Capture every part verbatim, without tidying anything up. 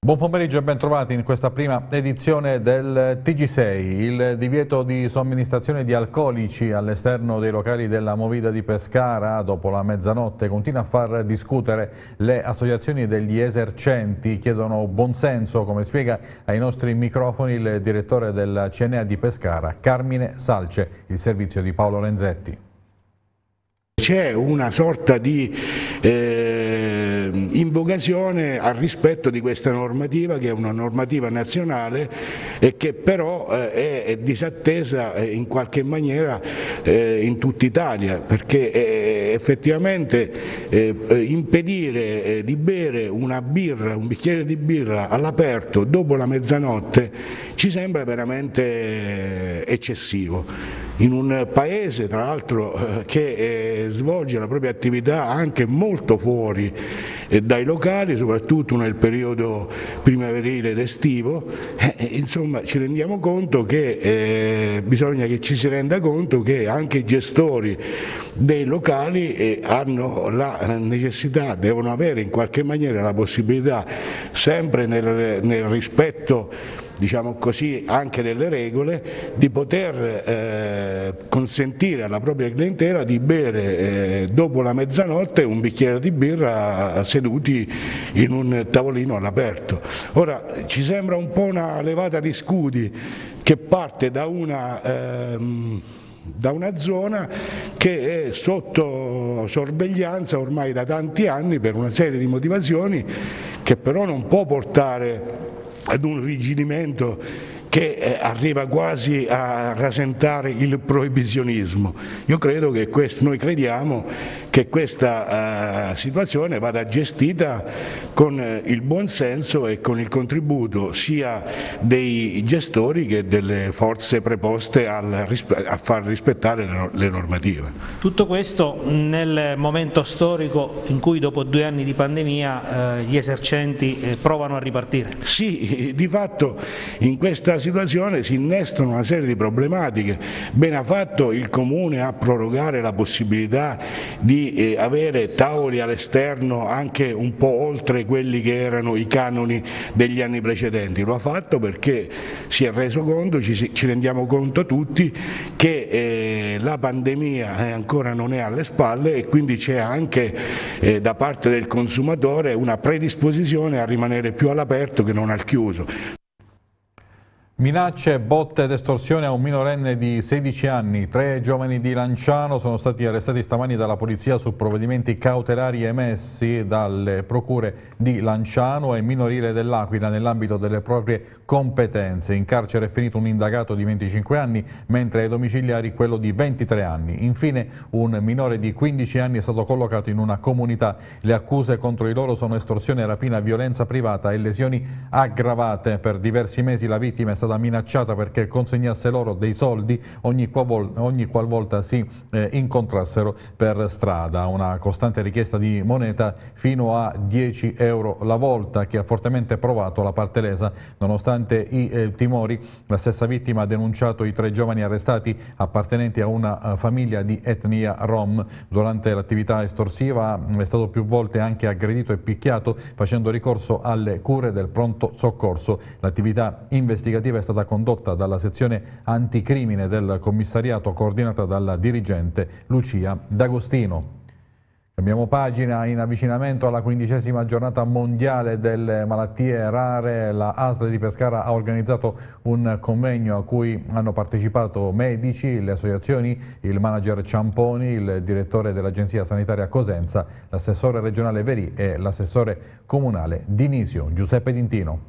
Buon pomeriggio e ben trovati in questa prima edizione del T G sei. Il divieto di somministrazione di alcolici all'esterno dei locali della Movida di Pescara dopo la mezzanotte continua a far discutere. Le associazioni degli esercenti chiedono buonsenso, come spiega ai nostri microfoni il direttore del C N A di Pescara, Carmine Salce, il servizio di Paolo Renzetti. C'è una sorta di eh, invocazione al rispetto di questa normativa, che è una normativa nazionale e che però eh, è disattesa eh, in qualche maniera eh, in tutta Italia, perché eh, effettivamente eh, impedire eh, di bere una birra, un bicchiere di birra all'aperto dopo la mezzanotte ci sembra veramente eccessivo. In un paese, tra l'altro, eh, che eh, svolge la propria attività anche molto fuori eh, dai locali, soprattutto nel periodo primaverile ed estivo, eh, insomma ci rendiamo conto che eh, bisogna che ci si renda conto che anche i gestori dei locali eh, hanno la necessità, devono avere in qualche maniera la possibilità, sempre nel, nel rispetto, diciamo così, anche delle regole, di poter eh, consentire alla propria clientela di bere eh, dopo la mezzanotte un bicchiere di birra seduti in un tavolino all'aperto. Ora ci sembra un po' una levata di scudi che parte da una ehm, da una zona che è sotto sorveglianza ormai da tanti anni per una serie di motivazioni che però non può portare ad un rigidimento che eh, arriva quasi a rasentare il proibizionismo. Io credo che questo, noi crediamo che questa eh, situazione vada gestita con eh, il buon senso e con il contributo sia dei gestori che delle forze preposte al, a far rispettare le, le normative. Tutto questo nel momento storico in cui dopo due anni di pandemia eh, gli esercenti eh, provano a ripartire. Sì, di fatto in questa situazione si innestano una serie di problematiche. Bene ha fatto il Comune a prorogare la possibilità di eh, avere tavoli all'esterno anche un po' oltre quelli che erano i canoni degli anni precedenti. Lo ha fatto perché si è reso conto, ci, ci rendiamo conto tutti, che eh, la pandemia eh, ancora non è alle spalle e quindi c'è anche eh, da parte del consumatore una predisposizione a rimanere più all'aperto che non al chiuso. Minacce, botte ed estorsione a un minorenne di sedici anni. Tre giovani di Lanciano sono stati arrestati stamani dalla polizia su provvedimenti cautelari emessi dalle procure di Lanciano e minorile dell'Aquila nell'ambito delle proprie competenze. In carcere è finito un indagato di venticinque anni, mentre ai domiciliari quello di ventitré anni. Infine un minore di quindici anni è stato collocato in una comunità. Le accuse contro di loro sono estorsione, rapina, violenza privata e lesioni aggravate. Per diversi mesi la vittima è stata stata minacciata perché consegnasse loro dei soldi ogni, qualvolta, ogni qualvolta si eh, incontrassero per strada. Una costante richiesta di moneta fino a dieci euro la volta che ha fortemente provato la parte lesa. Nonostante i eh, timori, la stessa vittima ha denunciato i tre giovani arrestati appartenenti a una uh, famiglia di etnia rom. Durante l'attività estorsiva è stato più volte anche aggredito e picchiato, facendo ricorso alle cure del pronto soccorso. L'attività investigativa è stata condotta dalla sezione anticrimine del commissariato coordinata dalla dirigente Lucia D'Agostino. Cambiamo pagina. In avvicinamento alla quindicesima giornata mondiale delle malattie rare, la A S L di Pescara ha organizzato un convegno a cui hanno partecipato medici, le associazioni, il manager Ciamponi, il direttore dell'Agenzia Sanitaria Cosenza, l'assessore regionale Verì e l'assessore comunale Dinisio, Giuseppe Dintino.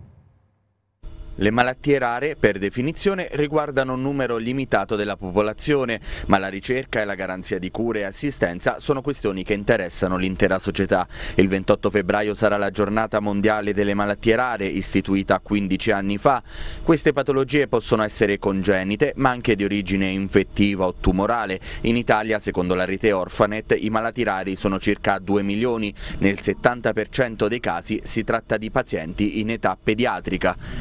Le malattie rare, per definizione, riguardano un numero limitato della popolazione, ma la ricerca e la garanzia di cure e assistenza sono questioni che interessano l'intera società. Il ventotto febbraio sarà la giornata mondiale delle malattie rare, istituita quindici anni fa. Queste patologie possono essere congenite, ma anche di origine infettiva o tumorale. In Italia, secondo la rete Orphanet, i malati rari sono circa due milioni. Nel settanta per cento dei casi si tratta di pazienti in età pediatrica. Ieri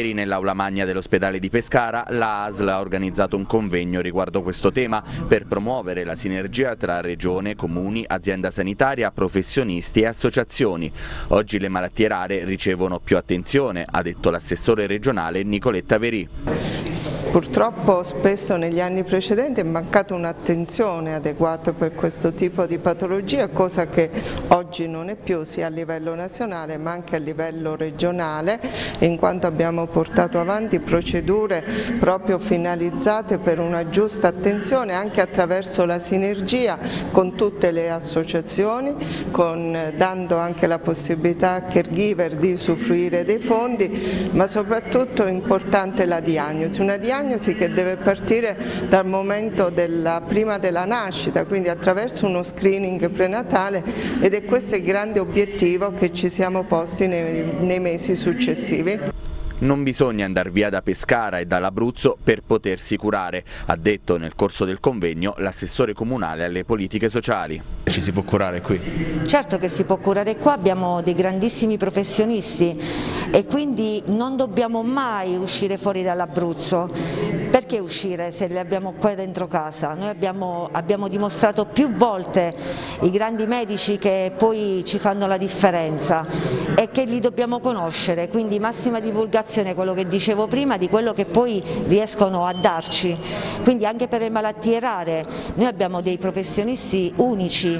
Ieri nell'aula magna dell'ospedale di Pescara la A S L ha organizzato un convegno riguardo questo tema per promuovere la sinergia tra regione, comuni, azienda sanitaria, professionisti e associazioni. Oggi le malattie rare ricevono più attenzione, ha detto l'assessore regionale Nicoletta Verì. Purtroppo spesso negli anni precedenti è mancata un'attenzione adeguata per questo tipo di patologia, cosa che oggi non è più sia a livello nazionale ma anche a livello regionale, in quanto abbiamo portato avanti procedure proprio finalizzate per una giusta attenzione anche attraverso la sinergia con tutte le associazioni, con, dando anche la possibilità a caregiver di usufruire dei fondi, ma soprattutto è importante la diagnosi, una diagnosi che deve partire dal momento della, prima della nascita, quindi attraverso uno screening prenatale, ed è questo il grande obiettivo che ci siamo posti nei, nei mesi successivi. Non bisogna andare via da Pescara e dall'Abruzzo per potersi curare, ha detto nel corso del convegno l'assessore comunale alle politiche sociali. Ci si può curare qui? Certo che si può curare qua, abbiamo dei grandissimi professionisti e quindi non dobbiamo mai uscire fuori dall'Abruzzo. Perché uscire se li abbiamo qua dentro casa? Noi abbiamo, abbiamo dimostrato più volte i grandi medici che poi ci fanno la differenza e che li dobbiamo conoscere, quindi massima divulgazione, quello che dicevo prima, di quello che poi riescono a darci. Quindi anche per le malattie rare noi abbiamo dei professionisti unici.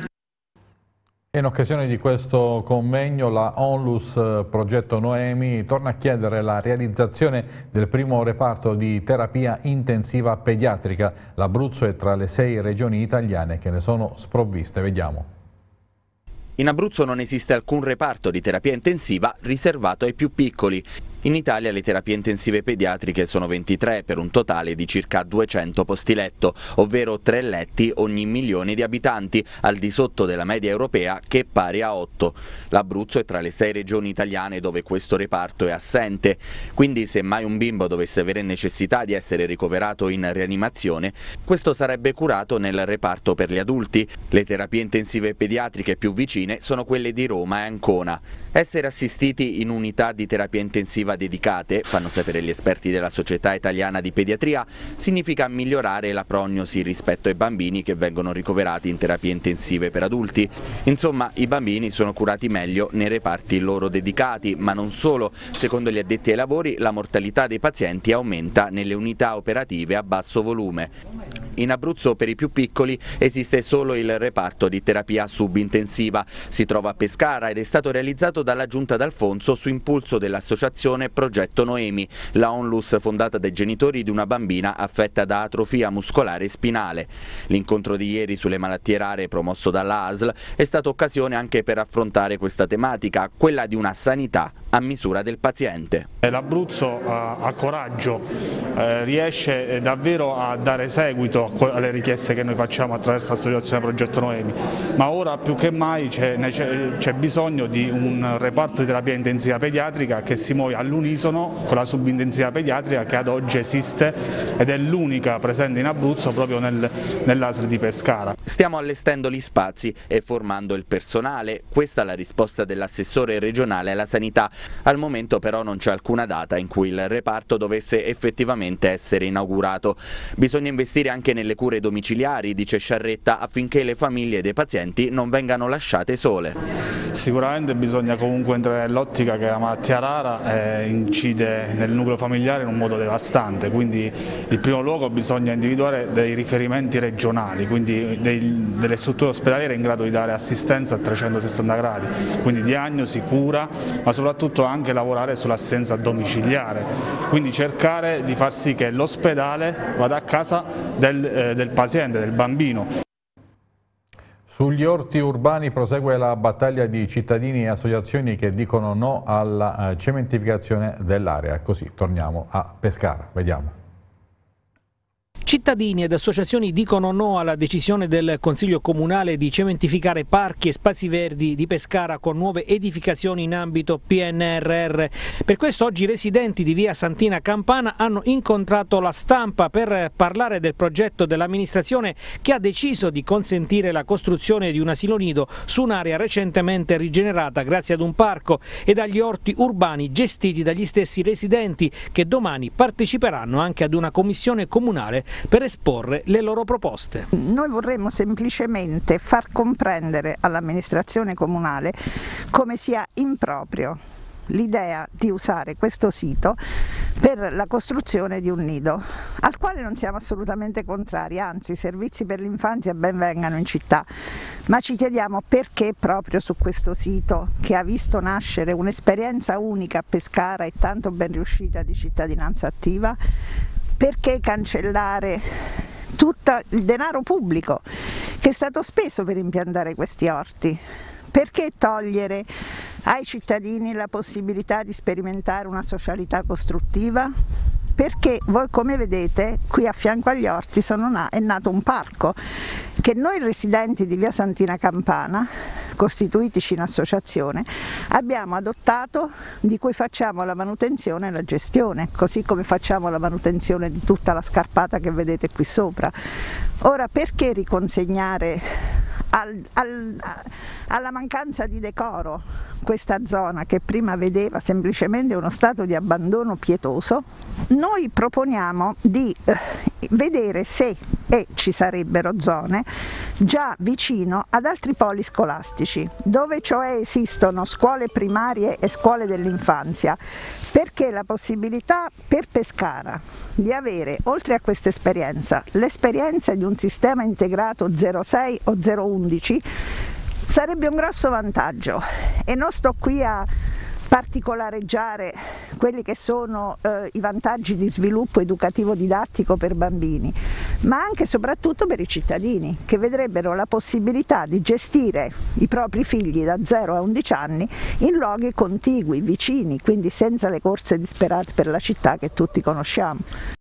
In occasione di questo convegno la Onlus Progetto Noemi torna a chiedere la realizzazione del primo reparto di terapia intensiva pediatrica. L'Abruzzo è tra le sei regioni italiane che ne sono sprovviste. Vediamo. In Abruzzo non esiste alcun reparto di terapia intensiva riservato ai più piccoli. In Italia le terapie intensive pediatriche sono ventitré per un totale di circa duecento posti letto, ovvero tre letti ogni milione di abitanti, al di sotto della media europea che è pari a otto. L'Abruzzo è tra le sei regioni italiane dove questo reparto è assente, quindi se mai un bimbo dovesse avere necessità di essere ricoverato in rianimazione, questo sarebbe curato nel reparto per gli adulti. Le terapie intensive pediatriche più vicine sono quelle di Roma e Ancona. Essere assistiti in unità di terapia intensiva dedicate, fanno sapere gli esperti della Società Italiana di Pediatria, significa migliorare la prognosi rispetto ai bambini che vengono ricoverati in terapie intensive per adulti. Insomma, i bambini sono curati meglio nei reparti loro dedicati, ma non solo. Secondo gli addetti ai lavori, la mortalità dei pazienti aumenta nelle unità operative a basso volume. In Abruzzo per i più piccoli esiste solo il reparto di terapia subintensiva. Si trova a Pescara ed è stato realizzato dalla Giunta d'Alfonso su impulso dell'associazione Progetto Noemi, la Onlus fondata dai genitori di una bambina affetta da atrofia muscolare spinale. L'incontro di ieri sulle malattie rare promosso dalla A S L è stata occasione anche per affrontare questa tematica, quella di una sanità a misura del paziente. L'Abruzzo ha coraggio, eh, riesce davvero a dare seguito alle richieste che noi facciamo attraverso l'associazione Progetto Noemi, ma ora più che mai c'è bisogno di un reparto di terapia intensiva pediatrica che si muove all'unisono con la subintensiva pediatrica che ad oggi esiste ed è l'unica presente in Abruzzo proprio nel, nell'A S L di Pescara. Stiamo allestendo gli spazi e formando il personale, questa è la risposta dell'assessore regionale alla sanità. Al momento però non c'è alcuna data in cui il reparto dovesse effettivamente essere inaugurato. Bisogna investire anche nelle cure domiciliari, dice Sciarretta, affinché le famiglie dei pazienti non vengano lasciate sole. Sicuramente bisogna comunque entrare nell'ottica che la malattia rara eh, incide nel nucleo familiare in un modo devastante, quindi in primo luogo bisogna individuare dei riferimenti regionali, quindi dei, delle strutture ospedaliere in grado di dare assistenza a trecentosessanta gradi, quindi diagnosi, cura, ma soprattutto anche lavorare sull'assistenza domiciliare, quindi cercare di far sì che l'ospedale vada a casa del, eh, del paziente, del bambino. Sugli orti urbani prosegue la battaglia di cittadini e associazioni che dicono no alla cementificazione dell'area. Così torniamo a Pescara, vediamo. Cittadini ed associazioni dicono no alla decisione del Consiglio Comunale di cementificare parchi e spazi verdi di Pescara con nuove edificazioni in ambito P N R R. Per questo oggi i residenti di via Santina Campana hanno incontrato la stampa per parlare del progetto dell'amministrazione che ha deciso di consentire la costruzione di un asilo nido su un'area recentemente rigenerata grazie ad un parco e dagli orti urbani gestiti dagli stessi residenti, che domani parteciperanno anche ad una commissione comunale per esporre le loro proposte. Noi vorremmo semplicemente far comprendere all'amministrazione comunale come sia improprio l'idea di usare questo sito per la costruzione di un nido, al quale non siamo assolutamente contrari, anzi i servizi per l'infanzia ben vengano in città, ma ci chiediamo perché proprio su questo sito, che ha visto nascere un'esperienza unica a Pescara e tanto ben riuscita di cittadinanza attiva, perché cancellare tutto il denaro pubblico che è stato speso per impiantare questi orti? Perché togliere ai cittadini la possibilità di sperimentare una socialità costruttiva? Perché voi, come vedete, qui a fianco agli orti sono na- è nato un parco che noi residenti di via Santina Campana, costituitici in associazione, abbiamo adottato, di cui facciamo la manutenzione e la gestione, così come facciamo la manutenzione di tutta la scarpata che vedete qui sopra. Ora, perché riconsegnare al, al, alla mancanza di decoro questa zona che prima vedeva semplicemente uno stato di abbandono pietoso? Noi proponiamo di eh, vedere se e ci sarebbero zone già vicino ad altri poli scolastici, dove cioè esistono scuole primarie e scuole dell'infanzia, perché la possibilità per Pescara di avere, oltre a questa esperienza, l'esperienza di un sistema integrato zero sei o zero undici sarebbe un grosso vantaggio. E non sto qui a particolareggiare quelli che sono eh, i vantaggi di sviluppo educativo didattico per bambini, ma anche e soprattutto per i cittadini, che vedrebbero la possibilità di gestire i propri figli da zero a undici anni in luoghi contigui, vicini, quindi senza le corse disperate per la città che tutti conosciamo.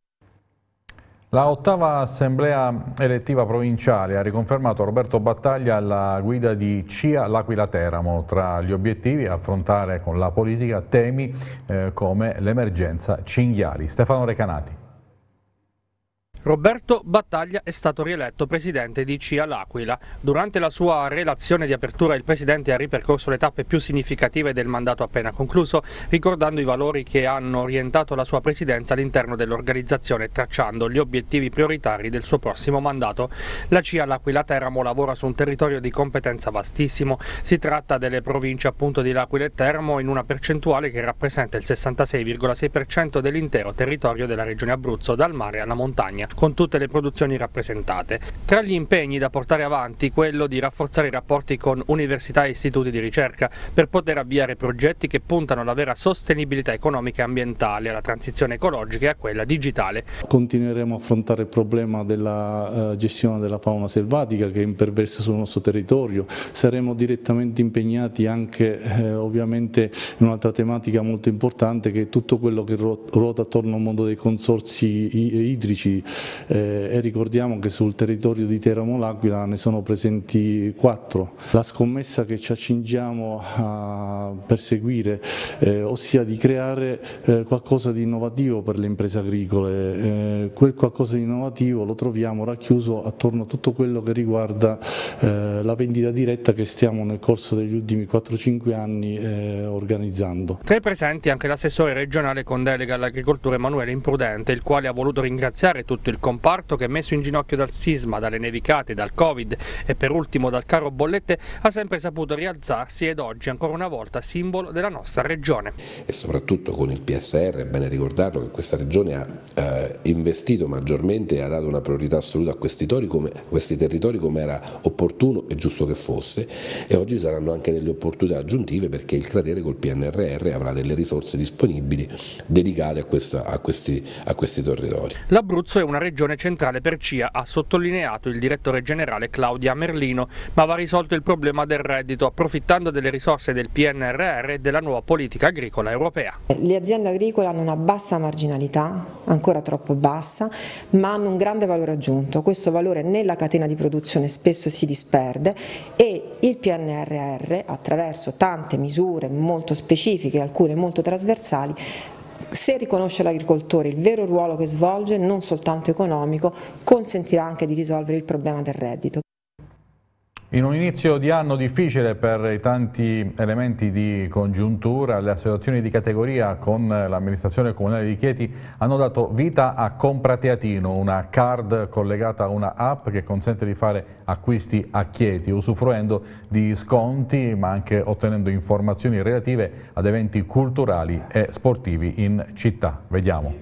La ottava assemblea elettiva provinciale ha riconfermato Roberto Battaglia alla guida di C I A L'Aquila Teramo. Tra gli obiettivi affrontare con la politica temi eh, come l'emergenza cinghiali. Stefano Recanati. Roberto Battaglia è stato rieletto presidente di C I A L'Aquila. Durante la sua relazione di apertura il presidente ha ripercorso le tappe più significative del mandato appena concluso, ricordando i valori che hanno orientato la sua presidenza all'interno dell'organizzazione e tracciando gli obiettivi prioritari del suo prossimo mandato. La C I A L'Aquila Teramo lavora su un territorio di competenza vastissimo. Si tratta delle province appunto di L'Aquila e Teramo in una percentuale che rappresenta il sessantasei virgola sei per cento dell'intero territorio della regione Abruzzo, dal mare alla montagna, con tutte le produzioni rappresentate. Tra gli impegni da portare avanti quello di rafforzare i rapporti con università e istituti di ricerca per poter avviare progetti che puntano alla vera sostenibilità economica e ambientale, alla transizione ecologica e a quella digitale. Continueremo a affrontare il problema della uh, gestione della fauna selvatica che imperversa sul nostro territorio. Saremo direttamente impegnati anche eh, ovviamente in un'altra tematica molto importante, che è tutto quello che ruota attorno al mondo dei consorzi idrici. Eh, e ricordiamo che sul territorio di Teramo L'Aquila ne sono presenti quattro. La scommessa che ci accingiamo a perseguire, eh, ossia di creare eh, qualcosa di innovativo per le imprese agricole, eh, quel qualcosa di innovativo lo troviamo racchiuso attorno a tutto quello che riguarda eh, la vendita diretta che stiamo nel corso degli ultimi quattro cinque anni eh, organizzando. Tra i presenti anche l'assessore regionale con delega all'agricoltura Emanuele Imprudente, il quale ha voluto ringraziare tutto il comparto che, messo in ginocchio dal sisma, dalle nevicate, dal Covid e per ultimo dal caro bollette, ha sempre saputo rialzarsi ed oggi ancora una volta simbolo della nostra regione. E soprattutto con il P S R è bene ricordarlo che questa regione ha eh, investito maggiormente e ha dato una priorità assoluta a questi territori, come, questi territori come era opportuno e giusto che fosse, e oggi saranno anche delle opportunità aggiuntive perché il cratere col P N R R avrà delle risorse disponibili dedicate a, questa, a, questi, a questi territori. L'Abruzzo è una una regione centrale per C I A, ha sottolineato il direttore generale Claudia Merlino, ma va risolto il problema del reddito approfittando delle risorse del P N R R e della nuova politica agricola europea. Le aziende agricole hanno una bassa marginalità, ancora troppo bassa, ma hanno un grande valore aggiunto. Questo valore nella catena di produzione spesso si disperde e il P N R R, attraverso tante misure molto specifiche, alcune molto trasversali, se riconosce all'agricoltore il vero ruolo che svolge, non soltanto economico, consentirà anche di risolvere il problema del reddito. In un inizio di anno difficile per i tanti elementi di congiuntura, le associazioni di categoria con l'amministrazione comunale di Chieti hanno dato vita a Compra Teatino, una card collegata a una app che consente di fare acquisti a Chieti, usufruendo di sconti ma anche ottenendo informazioni relative ad eventi culturali e sportivi in città. Vediamo.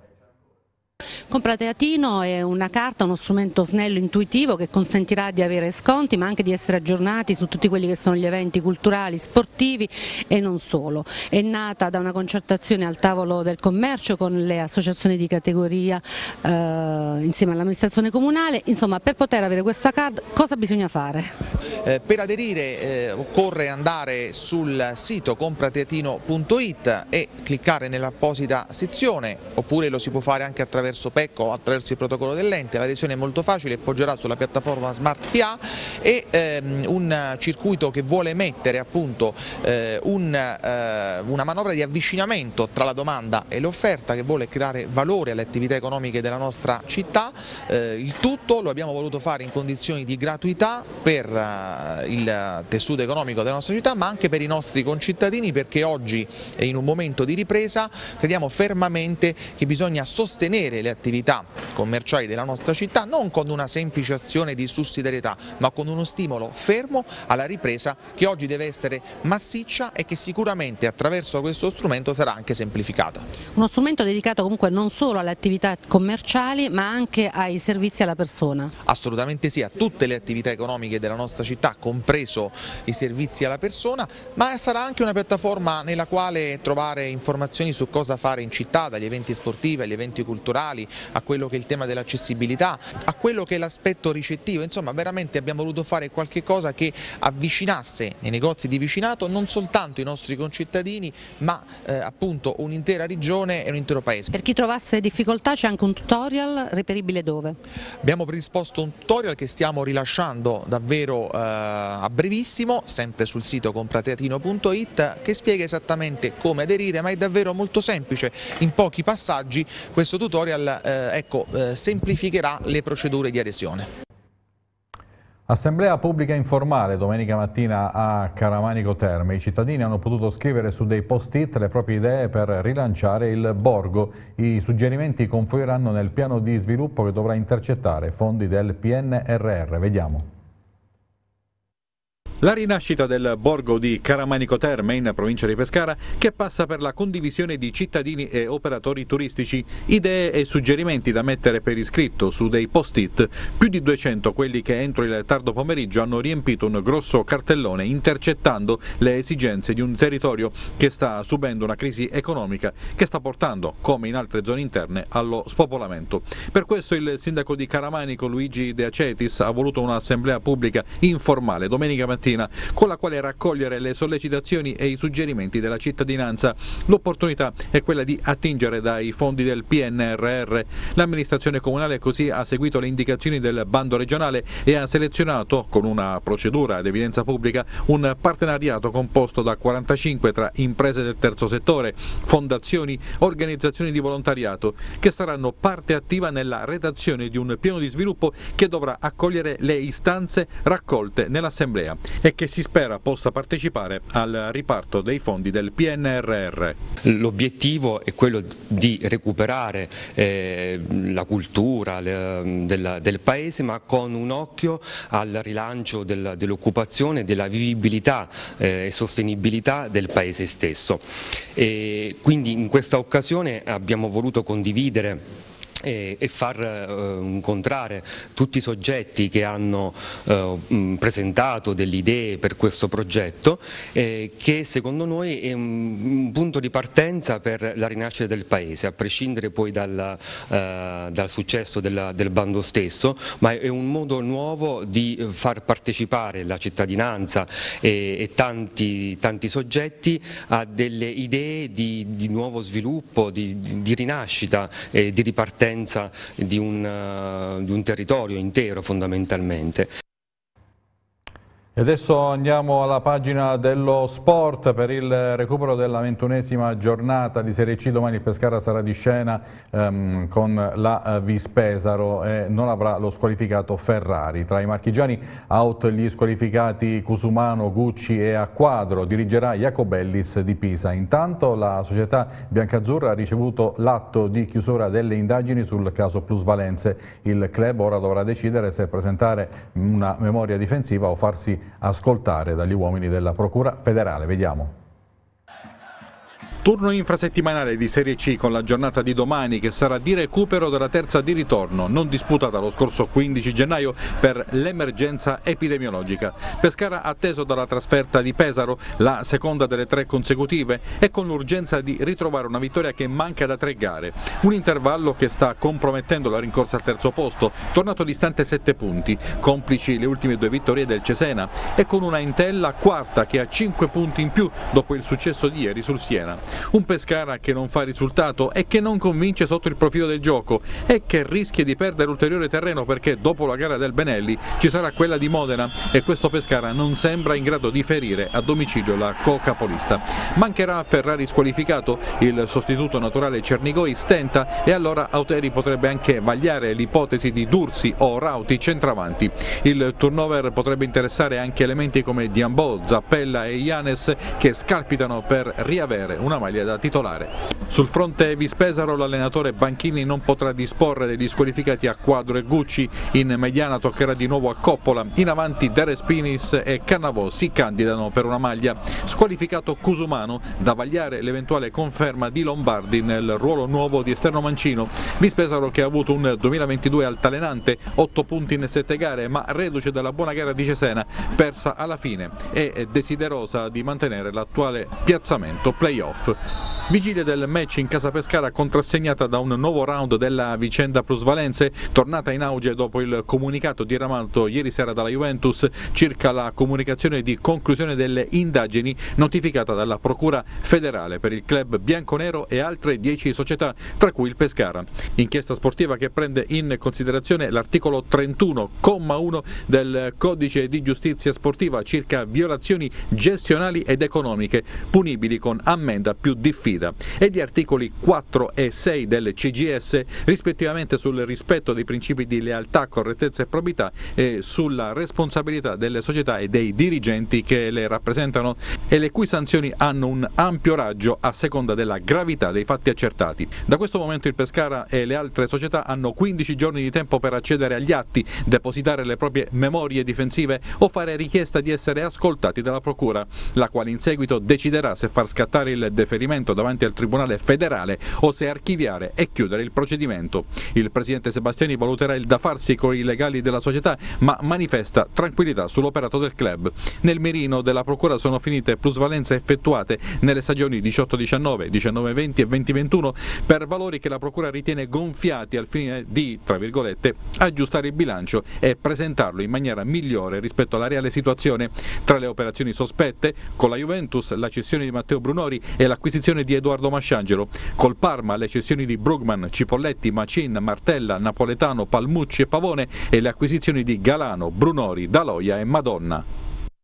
Compra Teatino è una carta, uno strumento snello, intuitivo, che consentirà di avere sconti ma anche di essere aggiornati su tutti quelli che sono gli eventi culturali, sportivi e non solo. È nata da una concertazione al tavolo del commercio con le associazioni di categoria eh, insieme all'amministrazione comunale. Insomma, per poter avere questa card cosa bisogna fare? Eh, per aderire eh, occorre andare sul sito comprateatino punto it e cliccare nell'apposita sezione, oppure lo si può fare anche attraverso PEC o attraverso il protocollo dell'ente. L'adesione è molto facile, poggerà sulla piattaforma Smart P A e ehm, un circuito che vuole mettere appunto eh, un, eh, una manovra di avvicinamento tra la domanda e l'offerta, che vuole creare valore alle attività economiche della nostra città. Eh, il tutto lo abbiamo voluto fare in condizioni di gratuità per eh, il tessuto economico della nostra città, ma anche per i nostri concittadini, perché oggi è in un momento di ripresa, crediamo fermamente che bisogna sostenere le attività commerciali della nostra città non con una semplice azione di sussidiarietà, ma con uno stimolo fermo alla ripresa, che oggi deve essere massiccia e che sicuramente attraverso questo strumento sarà anche semplificata. Uno strumento dedicato comunque non solo alle attività commerciali ma anche ai servizi alla persona? Assolutamente sì, a tutte le attività economiche della nostra città, compreso i servizi alla persona, ma sarà anche una piattaforma nella quale trovare informazioni su cosa fare in città, dagli eventi sportivi agli eventi culturali, a quello che è il tema dell'accessibilità, a quello che è l'aspetto ricettivo. Insomma, veramente abbiamo voluto fare qualche cosa che avvicinasse nei negozi di vicinato non soltanto i nostri concittadini, ma eh, appunto un'intera regione e un intero paese. Per chi trovasse difficoltà c'è anche un tutorial reperibile dove? Abbiamo predisposto un tutorial che stiamo rilasciando davvero eh, a brevissimo, sempre sul sito comprateatino punto it, che spiega esattamente come aderire, ma è davvero molto semplice, in pochi passaggi. Questo tutorial eh, ecco, eh, semplificherà le procedure di adesione. Assemblea pubblica informale domenica mattina a Caramanico Terme. I cittadini hanno potuto scrivere su dei post-it le proprie idee per rilanciare il borgo. I suggerimenti confluiranno nel piano di sviluppo che dovrà intercettare fondi del P N R R. Vediamo. La rinascita del borgo di Caramanico Terme in provincia di Pescara, che passa per la condivisione di cittadini e operatori turistici, idee e suggerimenti da mettere per iscritto su dei post-it, più di duecento quelli che entro il tardo pomeriggio hanno riempito un grosso cartellone intercettando le esigenze di un territorio che sta subendo una crisi economica che sta portando, come in altre zone interne, allo spopolamento. Per questo il sindaco di Caramanico Luigi De Acetis ha voluto un'assemblea pubblica informale domenica mattina con la quale raccogliere le sollecitazioni e i suggerimenti della cittadinanza. L'opportunità è quella di attingere dai fondi del P N R R. L'amministrazione comunale così ha seguito le indicazioni del bando regionale e ha selezionato, con una procedura ad evidenza pubblica, un partenariato composto da quarantacinque tra imprese del terzo settore, fondazioni, organizzazioni di volontariato, che saranno parte attiva nella redazione di un piano di sviluppo che dovrà accogliere le istanze raccolte nell'assemblea e che si spera possa partecipare al riparto dei fondi del P N R R. L'obiettivo è quello di recuperare eh, la cultura le, del, del paese, ma con un occhio al rilancio del, dell'occupazione, della vivibilità eh, e sostenibilità del paese stesso. E quindi in questa occasione abbiamo voluto condividere e, e far eh, incontrare tutti i soggetti che hanno eh, presentato delle idee per questo progetto, eh, che secondo noi è un, un punto di partenza per la rinascita del Paese, a prescindere poi dal, eh, dal successo della, del bando stesso, ma è un modo nuovo di far partecipare la cittadinanza e, e tanti, tanti soggetti a delle idee di, di nuovo sviluppo, di, di rinascita e di ripartenza di un, uh, di un territorio intero fondamentalmente. E adesso andiamo alla pagina dello sport per il recupero della ventunesima giornata di Serie C. Domani il Pescara sarà di scena ehm, con la Vispesaro e non avrà lo squalificato Ferrari. Tra i marchigiani out gli squalificati Cusumano, Gucci e Acquadro, dirigerà Jacobellis di Pisa. Intanto la società biancazzurra ha ricevuto l'atto di chiusura delle indagini sul caso plusvalenze. Il club ora dovrà decidere se presentare una memoria difensiva o farsi ascoltare dagli uomini della Procura federale. Vediamo. Turno infrasettimanale di Serie C con la giornata di domani che sarà di recupero della terza di ritorno, non disputata lo scorso quindici gennaio per l'emergenza epidemiologica. Pescara atteso dalla trasferta di Pesaro, la seconda delle tre consecutive, e con l'urgenza di ritrovare una vittoria che manca da tre gare. Un intervallo che sta compromettendo la rincorsa al terzo posto, tornato distante sette punti, complici le ultime due vittorie del Cesena, e con una Entella quarta che ha cinque punti in più dopo il successo di ieri sul Siena. Un Pescara che non fa risultato e che non convince sotto il profilo del gioco e che rischia di perdere ulteriore terreno perché dopo la gara del Benelli ci sarà quella di Modena e questo Pescara non sembra in grado di ferire a domicilio la co-capolista. Mancherà Ferrari squalificato, il sostituto naturale Cernigoi stenta e allora Auteri potrebbe anche vagliare l'ipotesi di Dursi o Rauti centravanti. Il turnover potrebbe interessare anche elementi come Diambò, Zappella e Ianes che scalpitano per riavere una maglia da titolare. Sul fronte Vispesaro l'allenatore Banchini non potrà disporre degli squalificati Acquadro e Gucci, in mediana toccherà di nuovo a Coppola, in avanti De Respinis e Cannavò si candidano per una maglia. Squalificato Cusumano, da vagliare l'eventuale conferma di Lombardi nel ruolo nuovo di esterno mancino. Vispesaro che ha avuto un duemilaventidue altalenante, otto punti in sette gare, ma reduce dalla buona gara di Cesena, persa alla fine, e desiderosa di mantenere l'attuale piazzamento play-off. Vigilia del match in casa Pescara contrassegnata da un nuovo round della vicenda plusvalenze, tornata in auge dopo il comunicato diramato ieri sera dalla Juventus circa la comunicazione di conclusione delle indagini notificata dalla Procura federale per il club bianconero e altre dieci società, tra cui il Pescara. Inchiesta sportiva che prende in considerazione l'articolo trentuno, comma uno del Codice di Giustizia Sportiva circa violazioni gestionali ed economiche, punibili con ammenda più diffida, e gli articoli quattro e sei del C G S rispettivamente sul rispetto dei principi di lealtà, correttezza e probità e sulla responsabilità delle società e dei dirigenti che le rappresentano e le cui sanzioni hanno un ampio raggio a seconda della gravità dei fatti accertati. Da questo momento il Pescara e le altre società hanno quindici giorni di tempo per accedere agli atti, depositare le proprie memorie difensive o fare richiesta di essere ascoltati dalla Procura, la quale in seguito deciderà se far scattare il deferimento davanti al Tribunale federale o se archiviare e chiudere il procedimento. Il presidente Sebastiani valuterà il da farsi con i legali della società, ma manifesta tranquillità sull'operato del club. Nel mirino della Procura sono finite plusvalenze effettuate nelle stagioni diciotto diciannove, diciannove venti e venti ventuno per valori che la Procura ritiene gonfiati al fine di, tra virgolette, aggiustare il bilancio e presentarlo in maniera migliore rispetto alla reale situazione. Tra le operazioni sospette, con la Juventus la cessione di Matteo Brunori e l'acquisizione di Edoardo Masciangelo, col Parma le cessioni di Brugman, Cipolletti, Macin, Martella, Napoletano, Palmucci e Pavone e le acquisizioni di Galano, Brunori, Daloia e Madonna.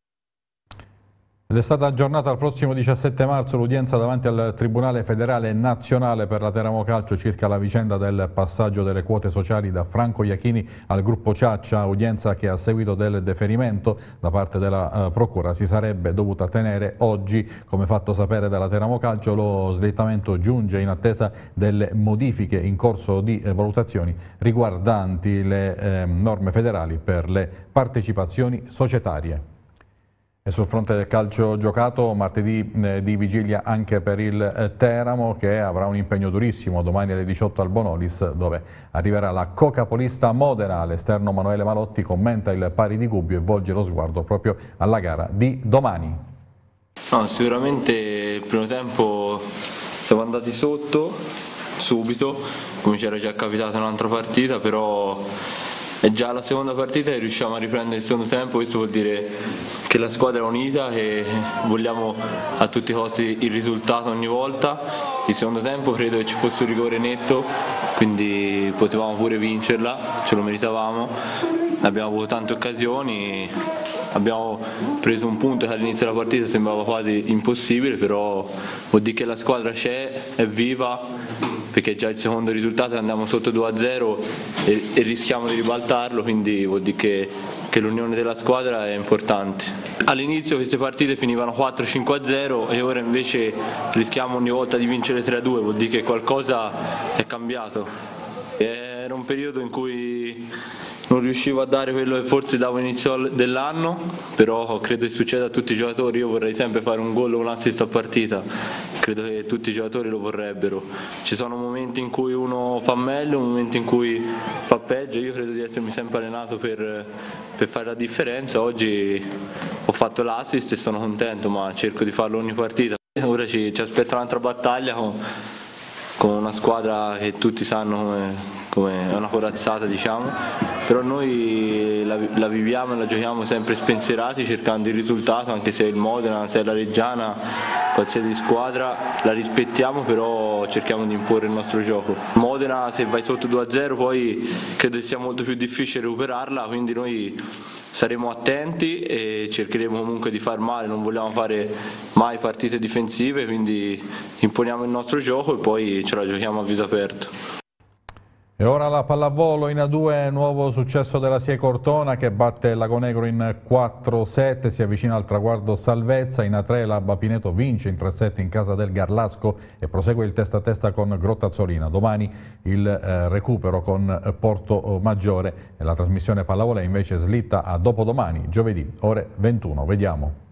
Ed è stata aggiornata al prossimo diciassette marzo l'udienza davanti al Tribunale Federale Nazionale per la Teramo Calcio circa la vicenda del passaggio delle quote sociali da Franco Iachini al gruppo Ciaccia, udienza che a seguito del deferimento da parte della uh, Procura si sarebbe dovuta tenere oggi. Come fatto sapere dalla Teramo Calcio, lo slittamento giunge in attesa delle modifiche in corso di eh, valutazioni riguardanti le eh, norme federali per le partecipazioni societarie. E sul fronte del calcio giocato, martedì eh, di vigilia anche per il eh, Teramo, che avrà un impegno durissimo domani alle diciotto al Bonolis, dove arriverà la co-capolista Modena. L'esterno Manuele Malotti commenta il pari di Gubbio e volge lo sguardo proprio alla gara di domani. No, sicuramente il primo tempo siamo andati sotto subito, come ci era già capitato in un'altra partita, però è già la seconda partita e riusciamo a riprendere il secondo tempo. Questo vuol dire che la squadra è unita e vogliamo a tutti i costi il risultato ogni volta. Il secondo tempo credo che ci fosse un rigore netto, quindi potevamo pure vincerla, ce lo meritavamo. Abbiamo avuto tante occasioni, abbiamo preso un punto che all'inizio della partita sembrava quasi impossibile, però vuol dire che la squadra c'è, è viva, perché già il secondo risultato andiamo sotto due a zero e, e rischiamo di ribaltarlo, quindi vuol dire che, che l'unione della squadra è importante. All'inizio queste partite finivano quattro cinque a zero e ora invece rischiamo ogni volta di vincere tre a due, vuol dire che qualcosa è cambiato. Era un periodo in cui non riuscivo a dare quello che forse davo all'inizio dell'anno, però credo che succeda a tutti i giocatori. Io vorrei sempre fare un gol o un assist a partita, credo che tutti i giocatori lo vorrebbero. Ci sono momenti in cui uno fa meglio, momenti in cui fa peggio. Io credo di essermi sempre allenato per, per fare la differenza. Oggi ho fatto l'assist e sono contento, ma cerco di farlo ogni partita. Ora ci, ci aspetta un'altra battaglia con, con una squadra che tutti sanno come, come è una corazzata, diciamo. Però noi la, la viviamo e la giochiamo sempre spensierati, cercando il risultato, anche se è il Modena, se è la Reggiana, qualsiasi squadra la rispettiamo, però cerchiamo di imporre il nostro gioco. Modena, se vai sotto due a zero poi credo che sia molto più difficile recuperarla, quindi noi saremo attenti e cercheremo comunque di far male, non vogliamo fare mai partite difensive, quindi imponiamo il nostro gioco e poi ce la giochiamo a viso aperto. E ora la pallavolo in A due, nuovo successo della S I E Cortona che batte Lagonegro in quattro sette, si avvicina al traguardo salvezza. In A tre l'Abba Pineto vince in tre sette in casa del Garlasco e prosegue il testa a testa con Grottazzolina. Domani il eh, recupero con Porto Maggiore e la trasmissione pallavolo invece slitta a dopodomani, giovedì, ore ventuno. Vediamo.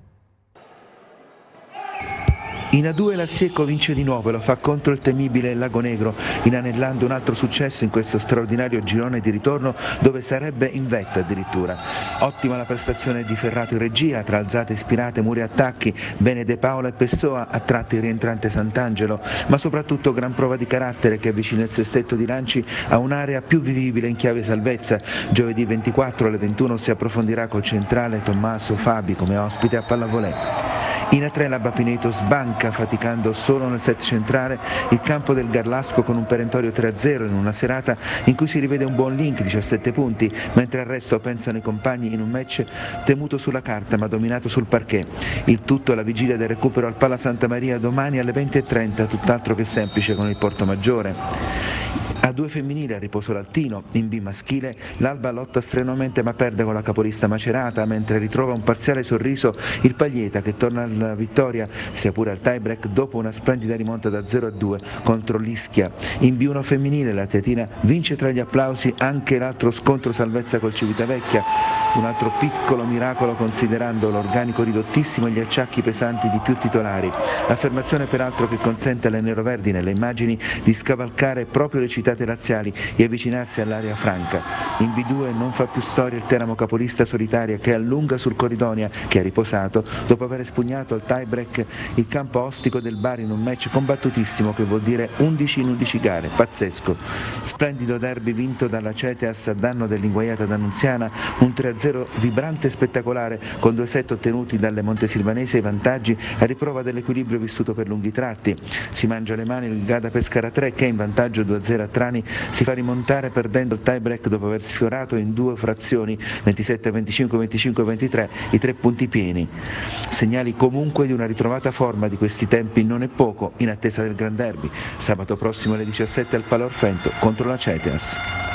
In A due la Sieco vince di nuovo e lo fa contro il temibile Lagonegro, inanellando un altro successo in questo straordinario girone di ritorno dove sarebbe in vetta addirittura. Ottima la prestazione di Ferrato in regia, tra alzate ispirate, muri e attacchi, bene De Paola e Pessoa, a tratti il rientrante Sant'Angelo, ma soprattutto gran prova di carattere che avvicina il sestetto di lanci a un'area più vivibile in chiave salvezza. Giovedì ventiquattro alle ventuno si approfondirà col centrale Tommaso Fabi come ospite a Pallavolè. In A tre l'Abba Pineto sbanca, faticando solo nel set centrale, il campo del Garlasco con un perentorio tre a zero in una serata in cui si rivede un buon Link, diciassette punti, mentre al resto pensano i compagni in un match temuto sulla carta ma dominato sul parquet. Il tutto alla vigilia del recupero al Pala Santa Maria domani alle venti e trenta, tutt'altro che semplice con il Porto Maggiore. A due femminile a riposo l'Altino, in B maschile l'Alba lotta strenuamente ma perde con la capolista Macerata, mentre ritrova un parziale sorriso il Paglieta che torna alla vittoria, sia pure al tie break dopo una splendida rimonta da zero a due contro l'Ischia. In B uno femminile la Teatina vince tra gli applausi anche l'altro scontro salvezza col Civitavecchia, un altro piccolo miracolo considerando l'organico ridottissimo e gli acciacchi pesanti di più titolari, affermazione peraltro che consente alle neroverdi nelle immagini di scavalcare proprio le citate laziali e avvicinarsi all'area franca. In B due non fa più storia il Teramo capolista solitaria che allunga sul Corridonia, che ha riposato dopo aver espugnato al tie break il campo ostico del Bari in un match combattutissimo che vuol dire undici in undici gare, pazzesco. Splendido derby vinto dalla Ceteas a danno dell'inguaiata d'Annunziana, un tre a zero vibrante e spettacolare con due set ottenuti dalle montesilvanesi ai vantaggi a riprova dell'equilibrio vissuto per lunghi tratti. Si mangia le mani il Gada Pescara tre che in vantaggio due a zero a Trani si fa rimontare perdendo il tie break dopo aver sfiorato in due frazioni ventisette a venticinque, venticinque a ventitré i tre punti pieni. Segnali comunque di una ritrovata forma di questi tempi non è poco in attesa del Gran Derby, sabato prossimo alle diciassette al Pala Orfento contro la Ceteas.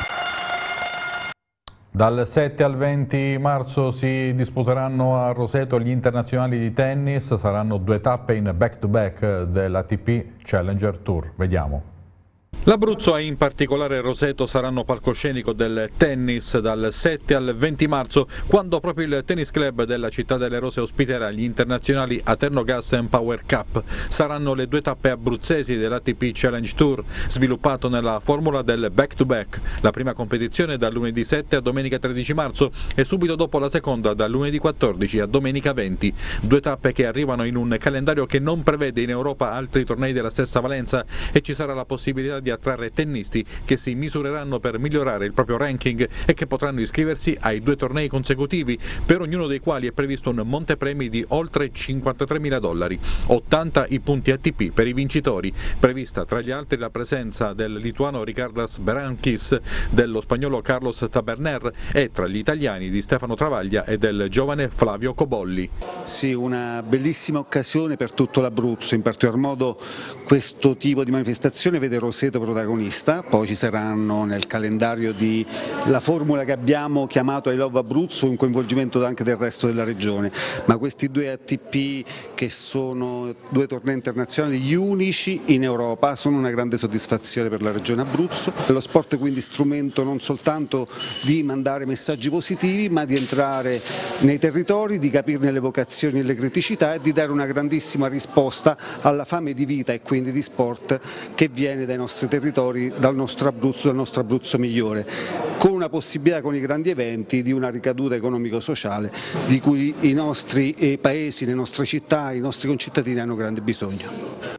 Dal sette al venti marzo si disputeranno a Roseto gli internazionali di tennis, saranno due tappe in back-to-back dell'A T P Challenger Tour. Vediamo. L'Abruzzo e in particolare Roseto saranno palcoscenico del tennis dal sette al venti marzo, quando proprio il tennis club della città delle Rose ospiterà gli internazionali Aterno Gas and Power Cup. Saranno le due tappe abruzzesi dell'A T P Challenge Tour, sviluppato nella formula del back-to-back. La prima competizione dal lunedì sette a domenica tredici marzo e subito dopo la seconda dal lunedì quattordici a domenica venti. Due tappe che arrivano in un calendario che non prevede in Europa altri tornei della stessa valenza e ci sarà la possibilità di attrarre tennisti che si misureranno per migliorare il proprio ranking e che potranno iscriversi ai due tornei consecutivi, per ognuno dei quali è previsto un montepremi di oltre cinquantatremila dollari, ottanta i punti A T P per i vincitori, prevista tra gli altri la presenza del lituano Ricardas Berankis, dello spagnolo Carlos Taberner e tra gli italiani di Stefano Travaglia e del giovane Flavio Cobolli. Sì, una bellissima occasione per tutto l'Abruzzo, in particolar modo questo tipo di manifestazione vede Roseto protagonista, poi ci saranno nel calendario di la formula che abbiamo chiamato I Love Abruzzo un coinvolgimento anche del resto della regione, ma questi due A T P che sono due tornei internazionali, gli unici in Europa, sono una grande soddisfazione per la regione Abruzzo. Lo sport è quindi strumento non soltanto di mandare messaggi positivi, ma di entrare nei territori, di capirne le vocazioni e le criticità e di dare una grandissima risposta alla fame di vita e quindi di sport che viene dai nostri territori, dal nostro Abruzzo, dal nostro Abruzzo migliore, con una possibilità, con i grandi eventi, di una ricaduta economico-sociale di cui i nostri paesi, le nostre città, i nostri concittadini hanno grande bisogno.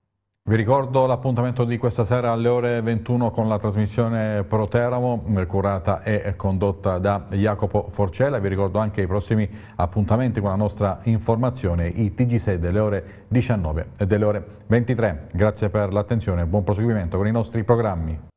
Vi ricordo l'appuntamento di questa sera alle ore ventuno con la trasmissione Pro Teramo, curata e condotta da Jacopo Forcella. Vi ricordo anche i prossimi appuntamenti con la nostra informazione, i T G sei delle ore diciannove e delle ore ventitré. Grazie per l'attenzione e buon proseguimento con i nostri programmi.